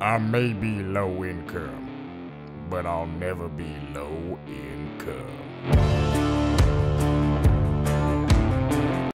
I may be low income, but I'll never be low income.